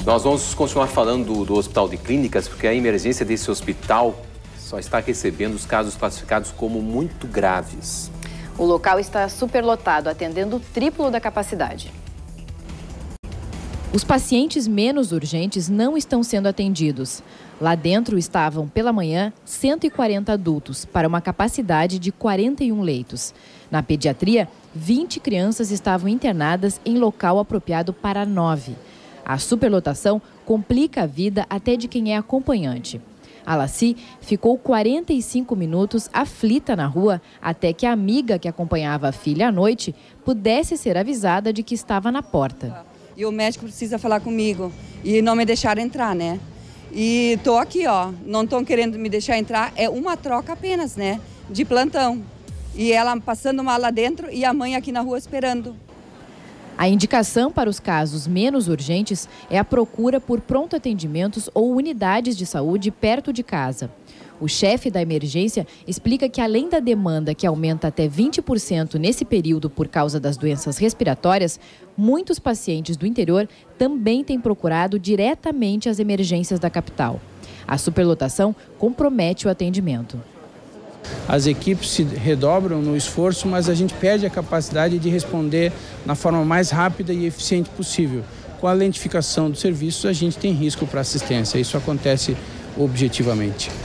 Nós vamos continuar falando do Hospital de Clínicas, porque a emergência desse hospital só está recebendo os casos classificados como muito graves. O local está superlotado, atendendo o triplo da capacidade. Os pacientes menos urgentes não estão sendo atendidos. Lá dentro estavam, pela manhã, 140 adultos, para uma capacidade de 41 leitos. Na pediatria, 20 crianças estavam internadas em local apropriado para 9. A superlotação complica a vida até de quem é acompanhante. A Laci ficou 45 minutos aflita na rua até que a amiga que acompanhava a filha à noite pudesse ser avisada de que estava na porta. E o médico precisa falar comigo e não me deixaram entrar, né? E tô aqui, ó, não estão querendo me deixar entrar, é uma troca apenas, né? De plantão. E ela passando mal lá dentro e a mãe aqui na rua esperando. A indicação para os casos menos urgentes é a procura por pronto atendimentos ou unidades de saúde perto de casa. O chefe da emergência explica que, além da demanda que aumenta até 20% nesse período por causa das doenças respiratórias, muitos pacientes do interior também têm procurado diretamente as emergências da capital. A superlotação compromete o atendimento. As equipes se redobram no esforço, mas a gente perde a capacidade de responder na forma mais rápida e eficiente possível. Com a lentificação dos serviços, a gente tem risco para assistência. Isso acontece objetivamente.